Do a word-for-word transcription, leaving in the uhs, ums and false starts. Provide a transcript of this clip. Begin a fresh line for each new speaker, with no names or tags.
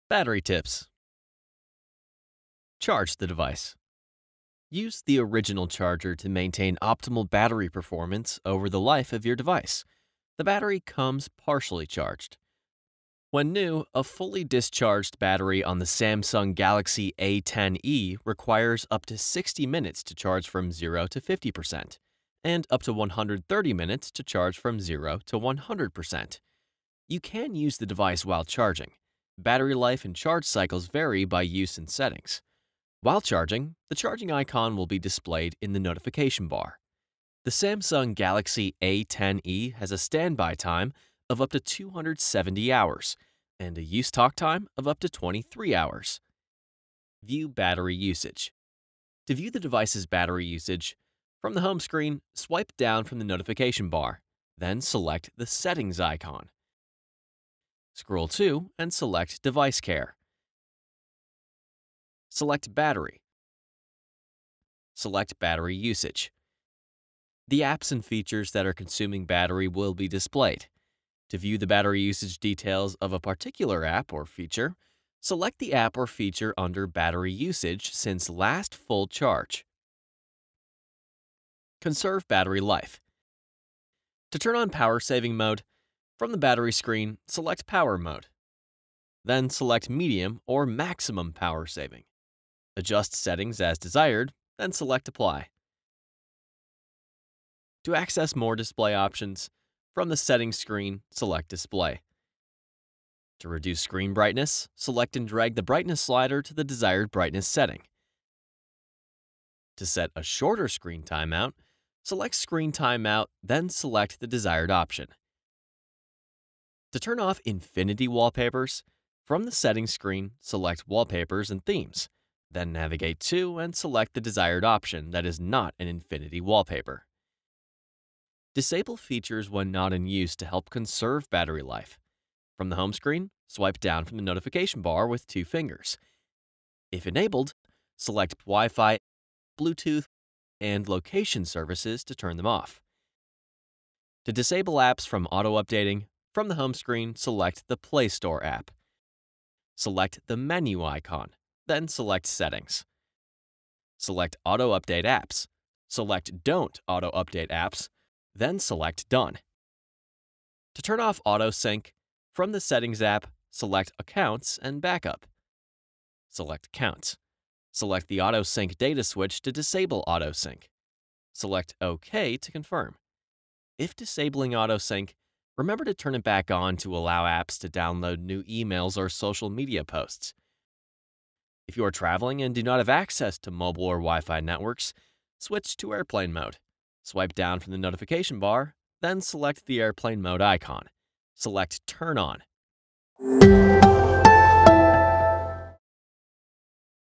Battery tips. Charge the device. Use the original charger to maintain optimal battery performance over the life of your device. The battery comes partially charged. When new, a fully discharged battery on the Samsung Galaxy A ten e requires up to sixty minutes to charge from zero to fifty percent, and up to one hundred thirty minutes to charge from zero to one hundred percent. You can use the device while charging. Battery life and charge cycles vary by use and settings. While charging, the charging icon will be displayed in the notification bar. The Samsung Galaxy A ten e has a standby time of up to two hundred seventy hours and a use talk time of up to twenty-three hours. View battery usage. To view the device's battery usage, from the home screen, swipe down from the notification bar, then select the Settings icon. Scroll to and select Device Care. Select Battery. Select Battery Usage. The apps and features that are consuming battery will be displayed. To view the battery usage details of a particular app or feature, select the app or feature under Battery Usage since last full charge. Conserve battery life. To turn on power saving mode, from the battery screen, select Power mode. Then select Medium or Maximum Power Saving. Adjust settings as desired, then select Apply. To access more display options, from the Settings screen, select Display. To reduce screen brightness, select and drag the brightness slider to the desired brightness setting. To set a shorter screen timeout, select Screen Timeout, then select the desired option. To turn off infinity wallpapers, from the Settings screen, select Wallpapers and Themes, then navigate to and select the desired option that is not an infinity wallpaper. Disable features when not in use to help conserve battery life. From the home screen, swipe down from the notification bar with two fingers. If enabled, select Wi-Fi, Bluetooth, and location services to turn them off. To disable apps from auto-updating, from the home screen, select the Play Store app. Select the menu icon, then select Settings. Select Auto Update Apps. Select Don't Auto Update Apps, then select Done. To turn off Auto Sync, from the Settings app, select Accounts and Backup. Select Accounts. Select the Auto Sync data switch to disable Auto Sync. Select OK to confirm. If disabling Auto Sync, remember to turn it back on to allow apps to download new emails or social media posts. If you are traveling and do not have access to mobile or Wi-Fi networks, switch to airplane mode. Swipe down from the notification bar, then select the airplane mode icon. Select Turn On.